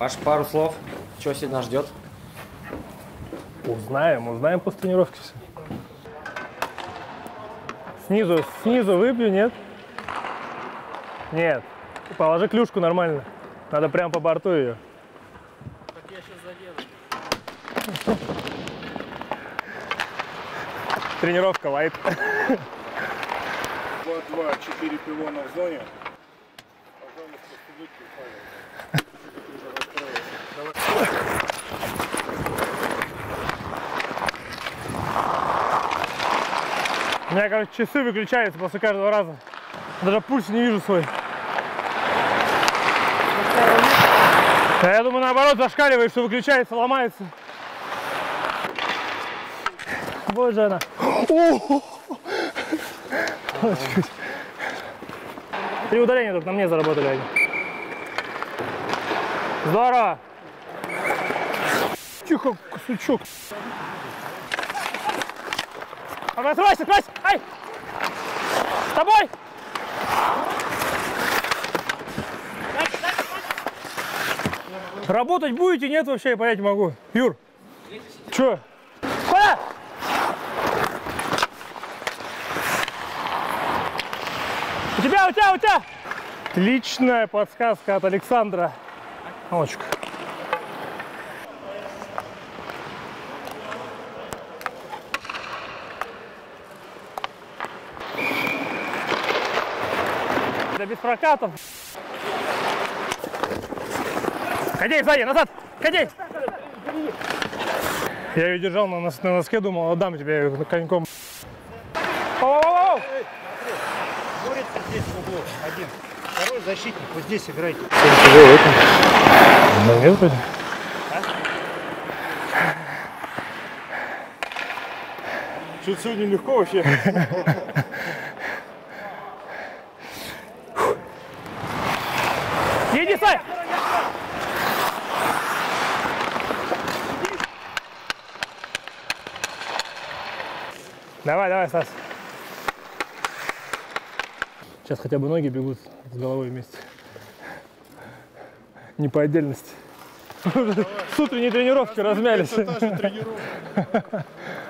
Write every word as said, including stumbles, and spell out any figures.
Паш, пару слов. Что сегодня нас ждет? Узнаем, узнаем после тренировки все. Снизу, снизу выпью, нет? Нет. Положи клюшку нормально. Надо прям по борту ее. Так я сейчас заделаю. Тренировка лайт. два-два, четыре пилона в зоне. У меня, короче, часы выключаются после каждого раза. Даже пульс не вижу свой. А я думаю, наоборот, зашкаливает, что выключается, ломается. Боже, она. Три удаления только на мне заработали они. Здорово! Тихо, сучок. Открывайся, открывайся! Ай! С тобой! Работать будете? Нет, вообще, я понять не могу. Юр, чё? Куда? У тебя, у тебя, у тебя! Отличная подсказка от Александра. Мамочка. Да без прокатов. Кадей, сзади, назад! Кадей! Я ее держал на, нос, на носке, думал, отдам тебе коньком. Воу-воу-воу! Борется здесь в углу, один. Второй защитник, вот здесь играйте. Да нет, вроде. Что-то сегодня легко вообще. Иди, Сай! Давай, давай, Стас. Сейчас хотя бы ноги бегут с головой вместе. Не по отдельности. С утренней тренировки размялись. Это та же тренировка.